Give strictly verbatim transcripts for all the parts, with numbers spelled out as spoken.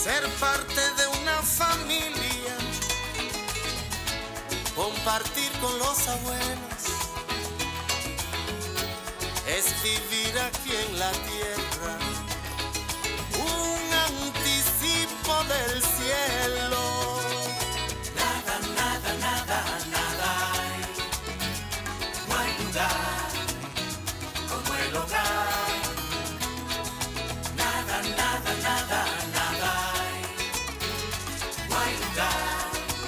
ser parte de una familia, compartir con los abuelos, es vivir aquí en la tierra, un anticipo del cielo. Nada, nada, nada, nada hay, no hay lugar como el hogar. Nada, nada, nada, nada hay, no hay lugar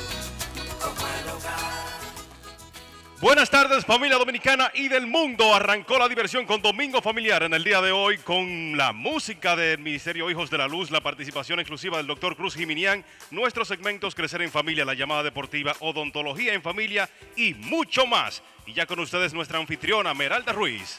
como el hogar. Buenas tardes, familia dominicana y del mundo. Arrancó la diversión con Domingo Familiar en el día de hoy con la música del Ministerio Hijos de la Luz, la participación exclusiva del doctor Cruz Jiminián, nuestros segmentos Crecer en Familia, La Llamada Deportiva, Odontología en Familia y mucho más. Y ya con ustedes nuestra anfitriona, Meralda Ruiz.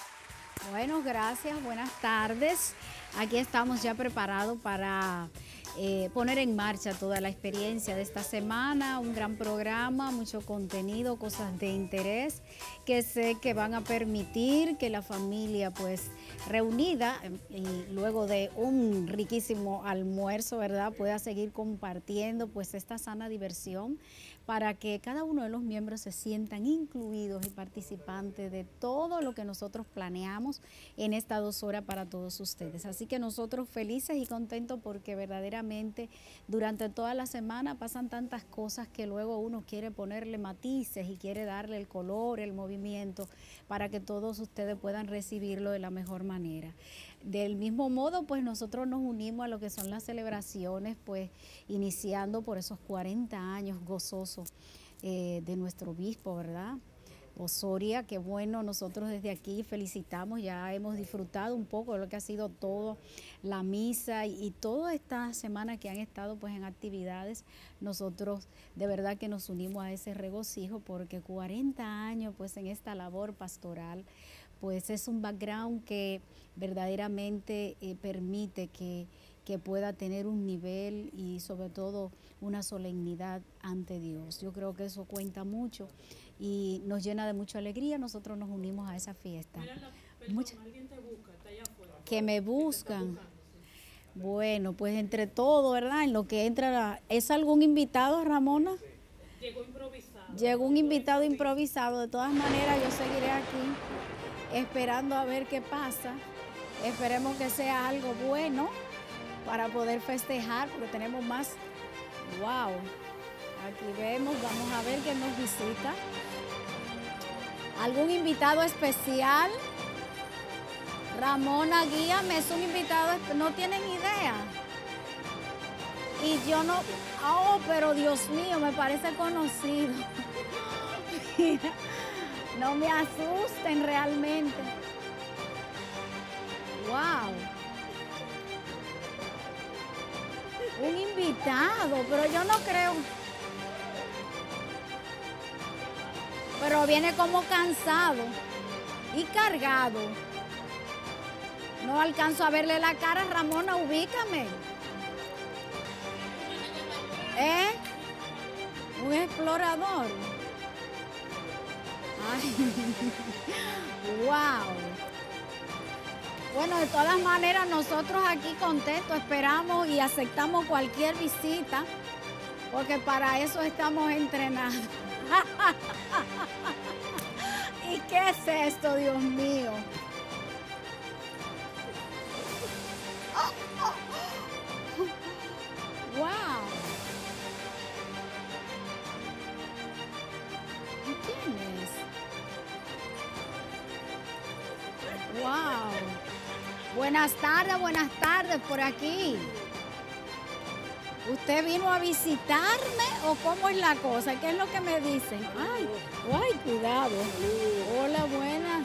Bueno, gracias, buenas tardes. Aquí estamos ya preparados para eh, poner en marcha toda la experiencia de esta semana, un gran programa, mucho contenido, cosas de interés que sé que van a permitir que la familia pues reunida y luego de un riquísimo almuerzo, ¿verdad?, pueda seguir compartiendo pues esta sana diversión para que cada uno de los miembros se sientan incluidos y participantes de todo lo que nosotros planeamos en estas dos horas para todos ustedes. Así que nosotros felices y contentos porque verdaderamente durante toda la semana pasan tantas cosas que luego uno quiere ponerle matices y quiere darle el color, el movimiento, para que todos ustedes puedan recibirlo de la mejor manera. Del mismo modo, pues nosotros nos unimos a lo que son las celebraciones, pues iniciando por esos cuarenta años gozosos eh, de nuestro obispo, ¿verdad?, Osoria. Que bueno, nosotros desde aquí felicitamos, ya hemos disfrutado un poco de lo que ha sido todo la misa y, y toda esta semana que han estado pues en actividades. Nosotros de verdad que nos unimos a ese regocijo porque cuarenta años pues en esta labor pastoral, pues es un background que verdaderamente eh, permite que, que pueda tener un nivel y sobre todo una solemnidad ante Dios. Yo creo que eso cuenta mucho y nos llena de mucha alegría. Nosotros nos unimos a esa fiesta. Mira, la, perdón, Mucha, alguien te busca, está allá afuera. que me buscan. Bueno, pues entre todo, ¿verdad? En lo que entra, la, ¿es algún invitado, Ramona? Llegó improvisado. Llegó un invitado improvisado. De todas maneras, yo seguiré aquí esperando a ver qué pasa. Esperemos que sea algo bueno para poder festejar, porque tenemos más. Wow, aquí vemos, vamos a ver quién nos visita. ¿Algún invitado especial? Ramona, guíame, es un invitado, no tienen idea. Y yo no, oh, pero Dios mío, me parece conocido. No me asusten realmente. Wow. Un invitado, pero yo no creo. Pero viene como cansado y cargado. No alcanzo a verle la cara. Ramona, ubícame. ¿Eh? Un explorador. Ay, wow. Bueno, de todas maneras, nosotros aquí contentos, esperamos y aceptamos cualquier visita, porque para eso estamos entrenados. ¿Y qué es esto, Dios mío? Wow. ¿Quién es? Wow. Buenas tardes, buenas tardes por aquí. ¿Usted vino a visitarme o cómo es la cosa? ¿Qué es lo que me dicen? Ay, ay, cuidado. Hola, buenas.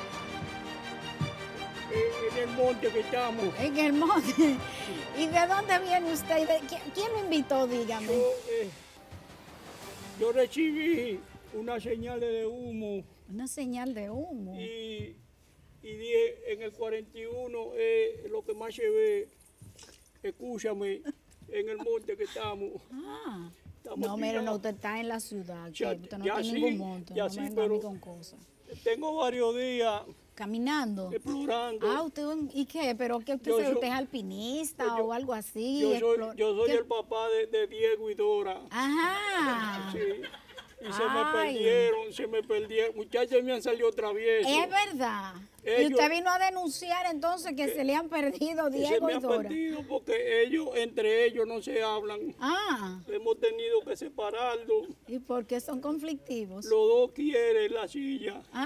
En el monte que estamos. En el monte. ¿Y de dónde viene usted? ¿Quién lo invitó? Dígame. Yo, eh, yo recibí una señal de humo. Una señal de humo. Y, y dije, en el cuarenta y uno es lo que más se ve. Escúchame, en el monte que estamos. Ah. estamos No, mire, no, usted está en la ciudad. Ya, Usted no ya tiene sí, ningún monte. ya No sí, venga pero a mí con cosas. tengo varios días caminando. explorando. Ah, usted, ¿y qué? ¿Pero qué usted, Yo se- soy- usted es alpinista yo- o algo así? yo soy, Explo- yo soy ¿Qué? el papá de, de Diego y Dora. Ajá. Sí. Y se me Ay. perdieron, se me perdieron. Muchachos me han salido traviesos. Es verdad. Y Ellos- usted vino a denunciar entonces que se le han perdido Y se Diego me y han Dora. perdido porque ellos, entre ellos, no se hablan. Ah, Hemos tenido que separarlos. ¿y por qué son conflictivos? Los dos quieren la silla. Ah.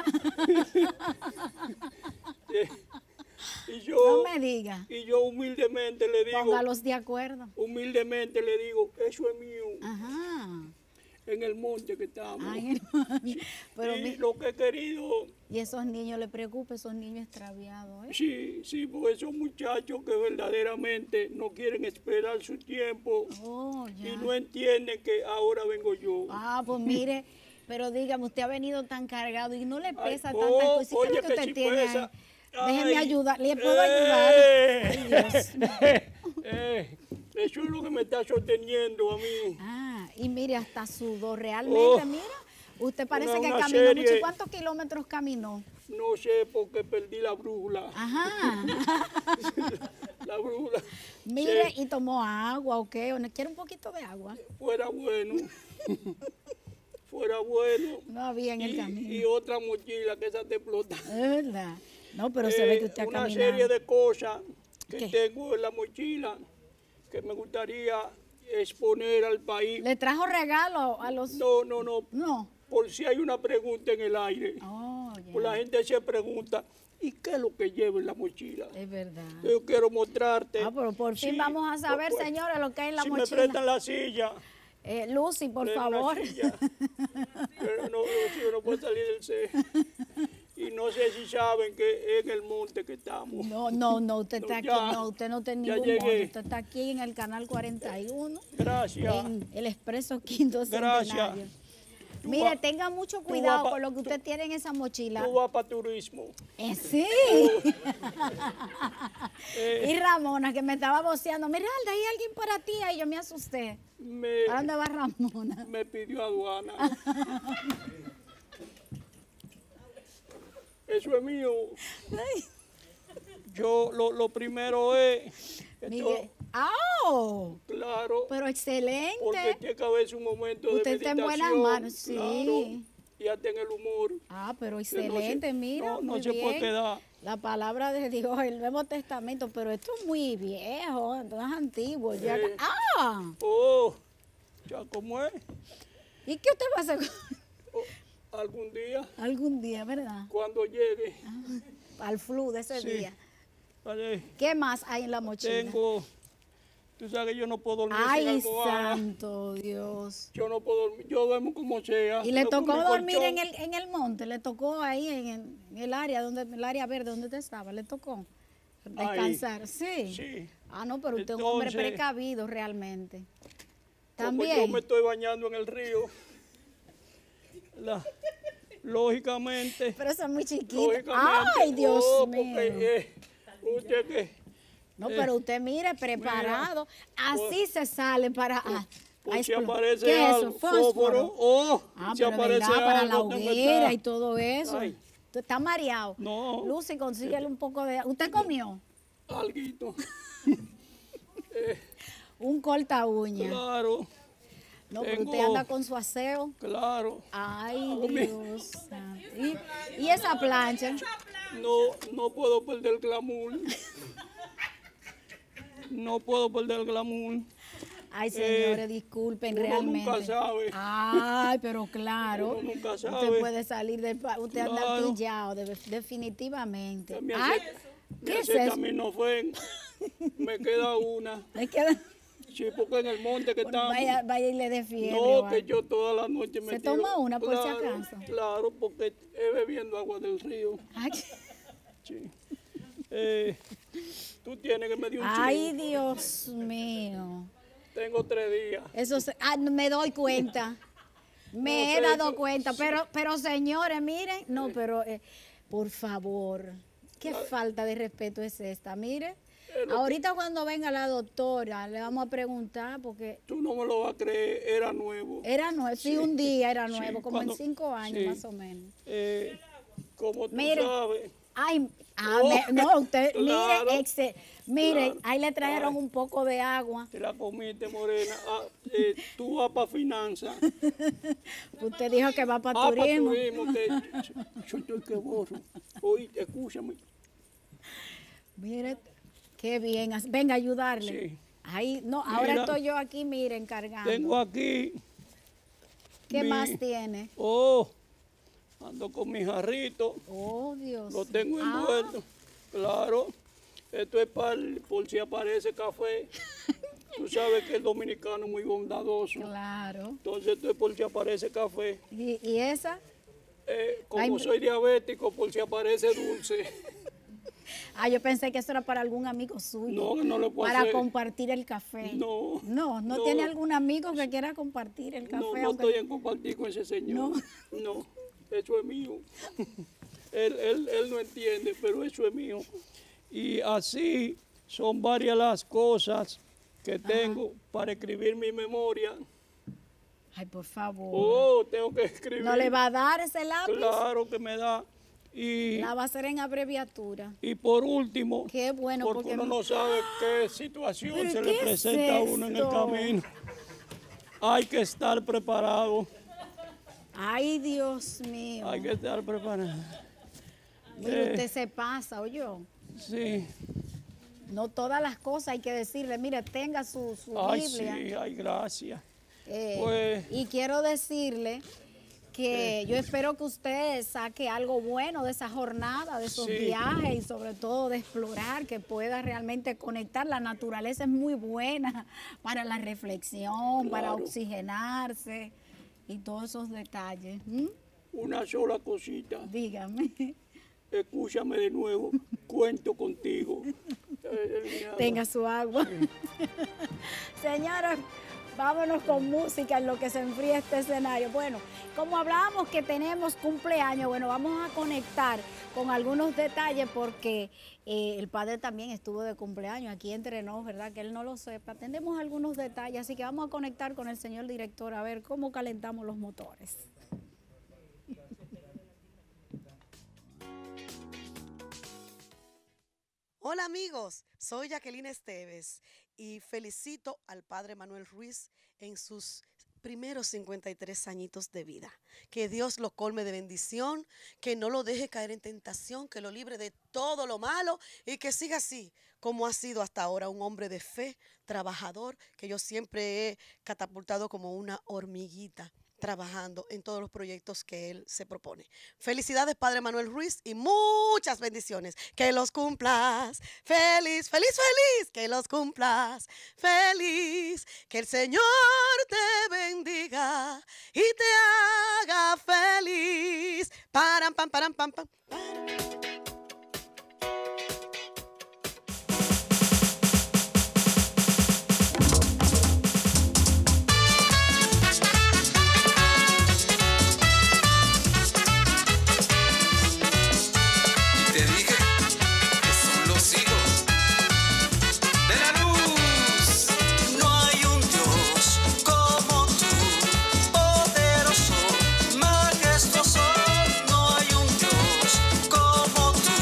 y No yo, me diga. y yo humildemente le digo, Póngalos de acuerdo. humildemente le digo, eso es mío, Ajá. en el monte que estamos. Ay, hermano. Pero y mi- lo que he querido, y esos niños le preocupa, esos niños extraviados, ¿eh? sí, sí, porque esos muchachos que verdaderamente no quieren esperar su tiempo Oh, ya. y no entienden que ahora vengo yo. Ah, pues mire, pero dígame, usted ha venido tan cargado y no le pesa Ay, tantas oh, cosas. ¿Qué es oye, lo que que usted sí tiene ahí? pesa. Déjeme Ay, ayudar, ¿le puedo eh, ayudar? Ay, Dios mío. eh, eso es lo que me está sosteniendo a mí. Ah, y mire, hasta sudó realmente, Oh, mira. Usted parece una- que una caminó serie. mucho. ¿Y cuántos kilómetros caminó? No sé por qué perdí la brújula. Ajá. La brújula. Mire, Sí, y tomó agua, ¿o qué? ¿O no quiere un poquito de agua? fuera bueno. Fuera bueno. No había en el Y, camino. y otra mochila que esa te explota. Es verdad. No, pero se ve que usted ha Eh, una caminado. serie de cosas que ¿Qué? tengo en la mochila que me gustaría exponer al país. ¿Le trajo regalo a los...? No, no, no. No. Por si hay una pregunta en el aire. Oh, ya. Pues la gente se pregunta, ¿y qué es lo que lleva en la mochila? Es verdad. Yo quiero mostrarte. Ah, pero por fin Sí, vamos a saber, pues, señores, lo que hay en la si me mochila. prestan la silla. Eh, Lucy, por en la favor. silla. Pero no, no, yo no puedo salir del C. Y no sé si saben que en el monte que estamos. No, no, no, usted está No, aquí, ya, no, usted no está en ya ningún modo. llegué. Usted está aquí en el canal cuarenta y uno, Gracias. en el Expreso Quinto Gracias. Centenario. Tú Mire, vas- tenga mucho tú cuidado vas pa- con lo que tú- usted tiene en esa mochila. Tú vas para turismo. Eh, sí. Eh, Y Ramona, que me estaba voceando, Miralda, hay alguien para ti. Ahí yo me asusté. me, ¿A dónde va Ramona? me pidió aduana. Eso es mío. Ay, Yo lo, lo primero es, esto, Mire. ¡Oh! claro, Pero porque excelente. tiene que haber un momento Usted de está en meditación. buenas manos, sí. Claro, y hasta en el humor. Ah, pero que no se- excelente, mira, no, no muy se bien. puede quedar. La palabra de Dios, el Nuevo Testamento, pero esto es muy viejo, esto es antiguo. Ya. Eh. ¡Ah! Oh, ya como es. ¿Y qué usted va a hacer Oh, algún día, algún día, verdad? cuando llegue, Al flu de ese Sí. día. vale, ¿Qué más hay en la mochila? tengo, tú sabes que yo no puedo dormir sin Ay, almohada. santo Dios. Yo no puedo dormir, yo duermo como sea. ¿Y le yo con tocó mi dormir colchón. en el, en el monte? ¿Le tocó ahí en el, en el área donde el área verde donde usted estaba? ¿Le tocó descansar? Sí. Sí. Ah, no, pero usted es un hombre Entonces, precavido realmente. Como yo También. me estoy bañando en el río, la- lógicamente, Pero eso es muy chiquito. lógicamente, Ay, Dios oh, mío. porque, eh, usted que, No, eh, pero usted mire, preparado. Así se sale para... a- a pues si explo- aparece ¿Qué es algo, eso? Fósforo. oh, Ah, si pero aparece verdad, para algo, la tengo que hoguera estar. y todo eso. Ay. Usted está mareado. No. Lucy, consíguele un poco de... ¿Usted comió? Alguito, Un corta uña. claro, No, pero tengo- usted anda con su aseo. claro. Ay, mi- Dios santo. ¿Y, y esa plancha? No, no puedo perder el glamour. No puedo perder el glamour. Ay, señores, Eh, disculpen, uno realmente. nunca sabe. Ay, pero claro. Uno nunca Usted sabe. puede salir del país. Usted anda Claro. pillado, de- definitivamente. Que me Ay, hace, ¿qué me es hace eso? camino fue. Me queda una. Me queda... Sí, porque en el monte que estamos. Vaya, vaya y le dé fiebre. o No, que algo. yo toda la noche me ¿Se tiro. toma una por si Claro, acaso? Claro, porque es bebiendo agua del río. Ay, Sí. Eh, tú tienes que me dio un ay, chin. Dios mío. Tengo tres días. Eso se- ah, no, me doy cuenta. Me No he sé, dado eso- cuenta, pero, pero señores, miren, no, pero eh, por favor, qué falta de respeto es esta, mire. Es lo que- Ahorita cuando venga la doctora le vamos a preguntar porque Tú no me lo vas a creer, era nuevo. era nuevo, sí, un día era sí, nuevo, como cuando- en cinco años sí. más o menos. Eh, como tú Mire. sabes, Ay, ah, Oh, me- no, usted, claro, mire, exe- mire, claro. ahí le trajeron Ay. un poco de agua. Te la comiste, morena. Ah, eh, tú vas para finanzas. Usted dijo que va para Ah, para turismo. turismo, que yo estoy que borro. Oye, escúchame. Mire, qué bien. as- Venga a ayudarle. Sí. Ahí, no, ahora Mira, estoy yo aquí, mire, encargando. Tengo aquí. ¿Qué mi- más tiene? Oh, ando con mi jarrito. Oh, Dios. Lo tengo Ah, envuelto. Claro. Esto es para por si aparece café. Tú sabes que el dominicano es muy bondadoso. claro. Entonces esto es por si aparece café. ¿Y, y esa? Eh, como Ay, me- soy diabético, por si aparece dulce. Ah, yo pensé que eso era para algún amigo suyo. No, no lo puedo Para hacer. compartir el café. No, No, no, no. tiene algún amigo que quiera compartir el café. No, no aunque- estoy en compartir con ese señor. No, eso es mío. él, él, él no entiende, pero eso es mío. Y así son varias las cosas que tengo para escribir mi memoria. Ay, por favor. Oh, tengo que escribir. ¿No le va a dar ese lápiz? Claro que me da. Y, La va a hacer en abreviatura. y por último, Qué bueno, porque, porque uno no sabe qué situación ¿Pero se qué le es presenta a uno en el esto? camino. Hay que estar preparado. Ay, Dios mío. Hay que estar preparado. Mire, Eh. usted se pasa, oye. Sí. No todas las cosas hay que decirle, mire, tenga su, su Ay, Biblia. sí, ay, gracias. Eh, Pues- y quiero decirle que yo espero que usted saque algo bueno de esa jornada, de esos Sí. viajes y sobre todo de explorar, que pueda realmente conectar. La naturaleza es muy buena para la reflexión, para Claro. oxigenarse y todos esos detalles. ¿Mm? Una sola cosita. Dígame. Escúchame de nuevo. Cuento contigo. Eh, Tenga su agua. Señora, vámonos con música en lo que se enfría este escenario. Bueno, como hablábamos que tenemos cumpleaños, bueno, vamos a conectar con algunos detalles porque eh, el padre también estuvo de cumpleaños aquí entre nos, ¿verdad? Que él no lo sepa. Tenemos algunos detalles, así que vamos a conectar con el señor director a ver cómo calentamos los motores. Hola amigos, soy Jacqueline Esteves y felicito al padre Manuel Ruiz en sus primeros cincuenta y tres añitos de vida. Que Dios lo colme de bendición, que no lo deje caer en tentación, que lo libre de todo lo malo y que siga así como ha sido hasta ahora, un hombre de fe, trabajador, que yo siempre he catapultado como una hormiguita, trabajando en todos los proyectos que él se propone. Felicidades, Padre Manuel Ruiz, y muchas bendiciones. Que los cumplas feliz, feliz, feliz. Que los cumplas feliz. Que el Señor te bendiga y te haga feliz. Param, pam, param, pam, pam. Te dije que son los hijos de la luz. No hay un Dios como tú, poderoso, majestuoso. No hay un Dios como tú.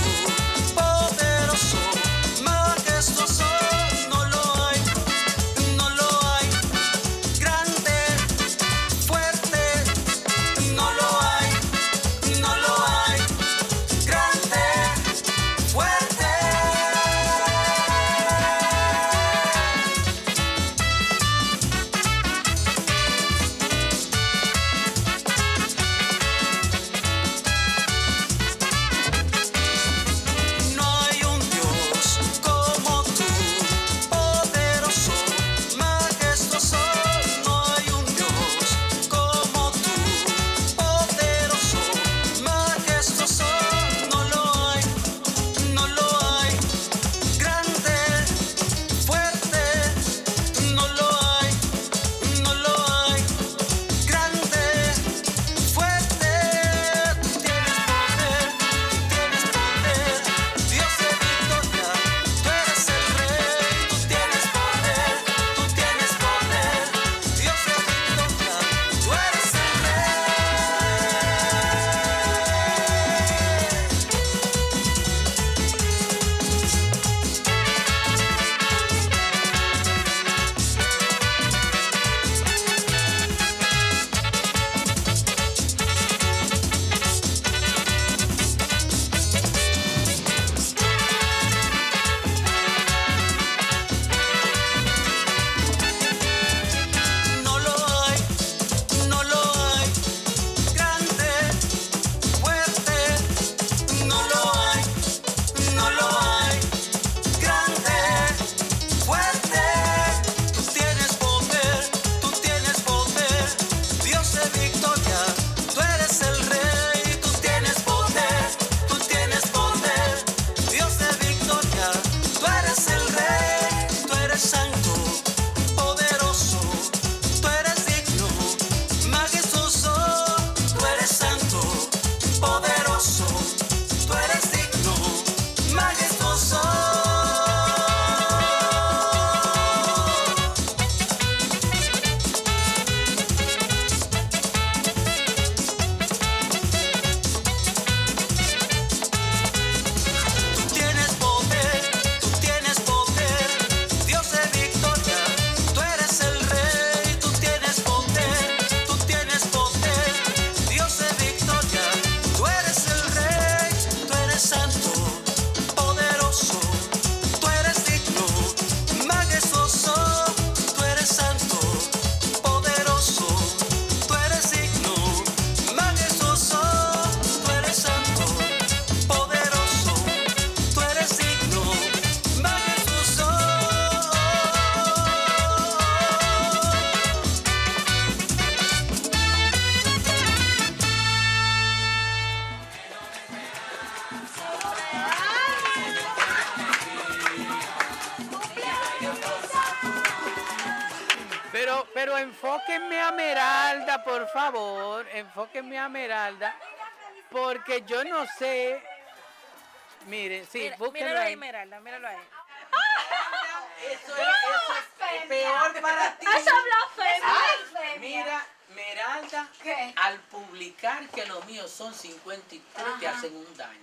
Pero, pero enfóquenme a Meralda, por favor, enfóquenme a Meralda, porque yo no sé. Mire, sí, Mira, búsquenlo míralo ahí, ahí. Meralda, míralo ahí. Eso es, eso es peor para ti. Esa blasfemia. Ay, mira, Meralda, ¿Qué? al publicar que los míos son cincuenta y tres, te hacen un daño.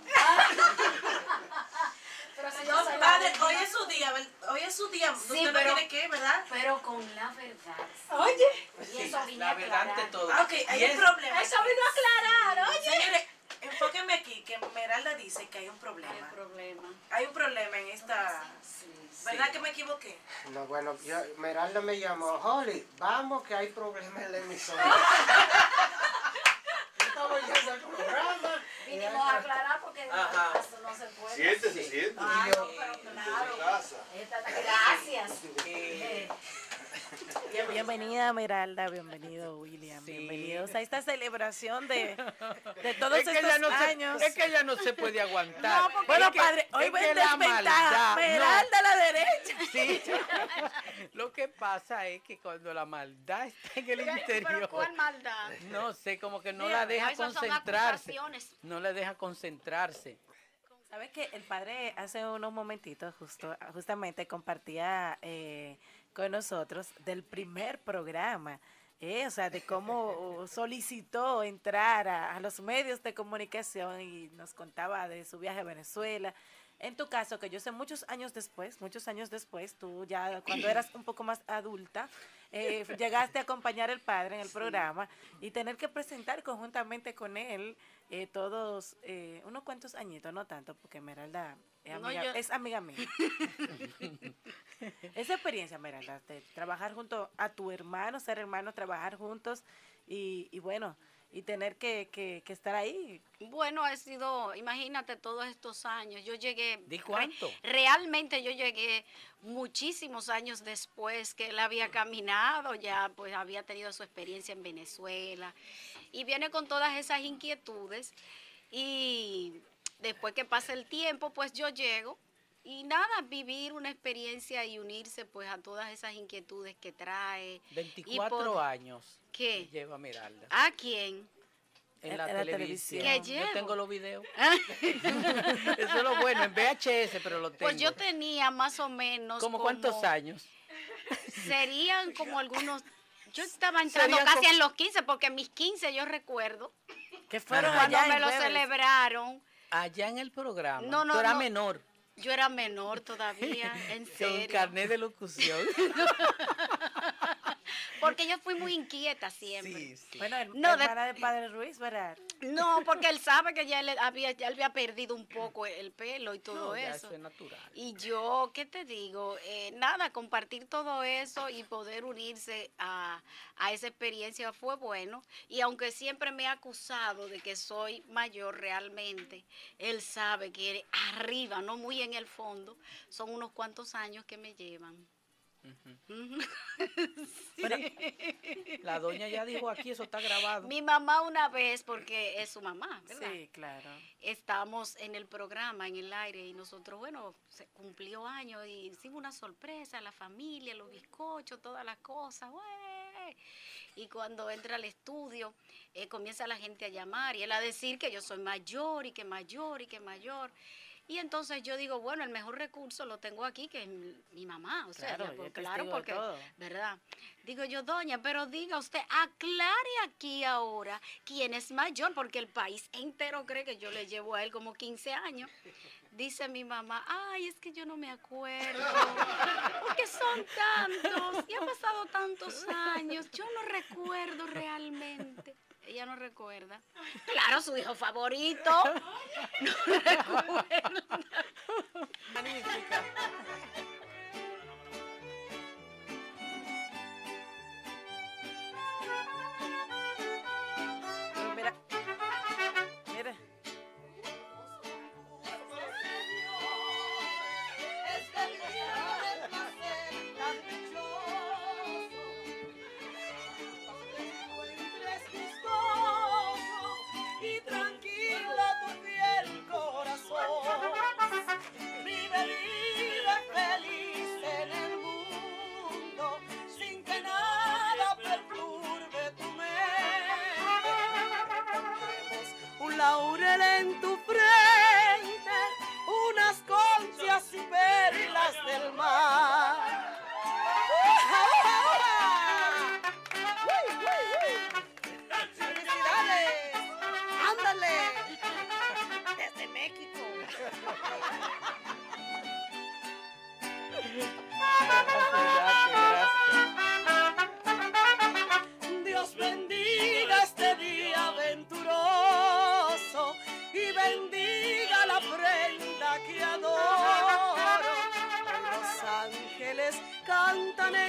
Pero si No, yo soy la padre, única. hoy es su día, ¿ver- hoy es su día. Sí, Usted no pero- tiene que, ¿verdad? Pero con la verdad. Oye. Y eso vine a la verdad ante aclarar. todo. Ah, ok, Y hay es- un problema. Eso vino a aclarar, oye. Señores, enfóquenme aquí, que Meralda dice que hay un problema. El problema. Hay un problema en esta... ¿Verdad Sí. que me equivoqué? No, bueno, yo, Meralda me llamó, Holly, vamos que hay problemas en la emisora. Yo estaba yendo al programa. y Vinimos ahí- a aclarar porque Ajá. eso no se puede. Siéntese, siéntese. Ay, no, pero claro. Esta- Gracias. Eh, Bienvenida Meralda, bienvenido William, Sí. bienvenidos a esta celebración de, de todos es que estos ella no años. Se, es que ella no se puede aguantar. No, porque- Es bueno, que- padre, hoy es va que en la desventaja. maldad, no. Meralda a la derecha. Sí. Lo que pasa es que cuando la maldad está en el interior, Pero ¿cuál maldad? no sé, como que no Mira, la deja esas son concentrarse. acusaciones. No la deja concentrarse. ¿Sabes que el padre hace unos momentitos justo, justamente compartía eh, con nosotros del primer programa? Eh, o sea, de cómo solicitó entrar a, a los medios de comunicación y nos contaba de su viaje a Venezuela. En tu caso, que yo sé muchos años después, muchos años después, tú ya cuando eras un poco más adulta, eh, llegaste a acompañar al padre en el programa y tener que presentar conjuntamente con él eh, todos, eh, unos cuantos añitos, no tanto, porque Meralda es No, amiga, yo- es amiga mía. Esa experiencia, Meralda, de trabajar junto a tu hermano, ser hermanos, trabajar juntos y, y bueno, y tener que, que, que estar ahí. Bueno, ha sido, imagínate todos estos años. Yo llegué. ¿De cuánto? re- realmente yo llegué muchísimos años después que él había caminado, ya pues había tenido su experiencia en Venezuela. Y viene con todas esas inquietudes. Y después que pasa el tiempo, pues yo llego. Y nada, vivir una experiencia y unirse pues a todas esas inquietudes que trae. veinticuatro Y por- años ¿Qué? lleva Meralda ¿A quién? en En- la, en la televisión. televisión. ¿Qué Yo llevo? tengo los videos. Eso es lo bueno, en V H S, pero lo tengo. Pues yo tenía más o menos. ¿Cómo como- cuántos años? Serían como algunos. Yo estaba entrando Serían casi como- en los quince, porque mis quince yo recuerdo. Que fueron Cuando allá me en lo Beverly. celebraron, Allá en el programa. No, no, Tú eras no. menor. yo era menor todavía, en Con serio. carnet de locución. Porque yo fui muy inquieta siempre. Sí, sí. Bueno, her- No, de- hermana de Padre Ruiz, ¿verdad? No, porque él sabe que ya él había, ya él había perdido un poco el pelo y todo No, ya eso. eso es natural. Y yo, ¿qué te digo? Eh, nada, compartir todo eso y poder unirse a, a esa experiencia fue bueno. Y aunque siempre me ha acusado de que soy mayor realmente, él sabe que arriba, no muy en el fondo, son unos cuantos años que me llevan. Ujú. La doña ya dijo aquí, eso está grabado. Mi mamá una vez, porque es su mamá, ¿verdad? Sí, claro. Estábamos en el programa, en el aire, y nosotros, bueno, se cumplió años y hicimos una sorpresa a la familia, los bizcochos, todas las cosas, ¡güey! Y cuando entra al estudio, eh, comienza la gente a llamar y él a decir que yo soy mayor y que mayor y que mayor. Y entonces yo digo, bueno, el mejor recurso lo tengo aquí, que es mi, mi mamá. O sea, Claro, ya, ella pues, es claro, testigo de porque, todo. ¿verdad? Digo yo, doña, pero diga usted, aclare aquí ahora quién es mayor, porque el país entero cree que yo le llevo a él como quince años. Dice mi mamá, ay, es que yo no me acuerdo, porque son tantos, y han pasado tantos años, yo no recuerdo realmente. Ella no recuerda. Claro, su hijo favorito. No recuerda. Magnífica. Pues mira, mira. Y tranquila tu fiel corazón, vive, vive feliz.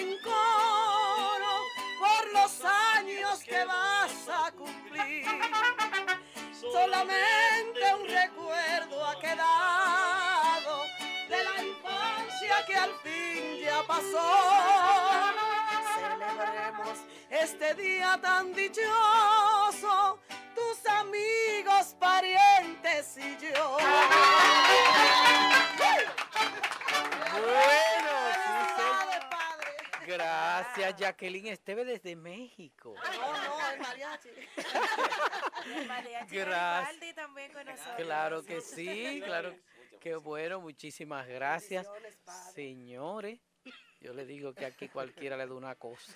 en coro por los años que vas a cumplir. Solamente un recuerdo ha quedado de la infancia que al fin ya pasó. Celebremos este día tan dichoso, tus amigos, parientes y yo. Bueno, sí, sí. Gracias, Jacqueline Esteves desde México. No, no, el mariachi. El mariachi Gracias. Garibaldi también con nosotros. Claro que sí, claro. Qué bueno, muchísimas gracias. Señores, yo le digo que aquí cualquiera le da una cosa.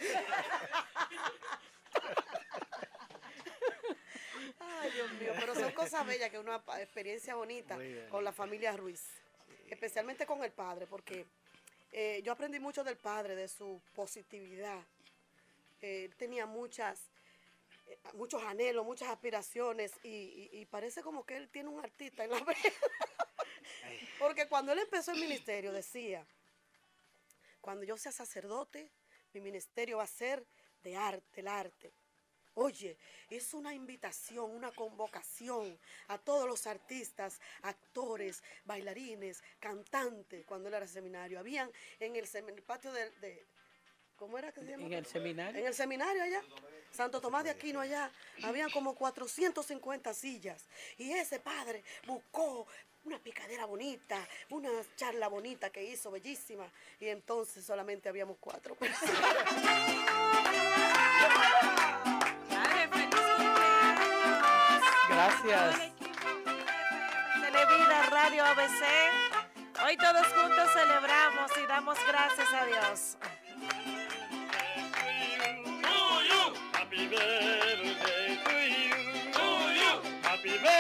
Ay, Dios mío, pero son cosas bellas, que una experiencia bonita con la familia Ruiz, especialmente con el padre, porque eh, yo aprendí mucho del padre, de su positividad. Eh, él tenía muchas, eh, muchos anhelos, muchas aspiraciones y, y, y parece como que él tiene un artista en la vida. Porque cuando él empezó el ministerio decía, cuando yo sea sacerdote, mi ministerio va a ser de arte, el arte. Oye, es una invitación, una convocación a todos los artistas, actores, bailarines, cantantes, cuando él era seminario. Habían en el, sem el patio de, de... ¿Cómo era que se llama? ¿En el seminario? En el seminario allá, Santo Tomás de Aquino allá, habían como cuatrocientas cincuenta sillas. Y ese padre buscó una picadera bonita, una charla bonita que hizo, bellísima. Y entonces solamente habíamos cuatro personas. Gracias. Televida Radio A B C. Hoy todos juntos celebramos y damos gracias a Dios. Happy birthday to you. To you. Happy birthday.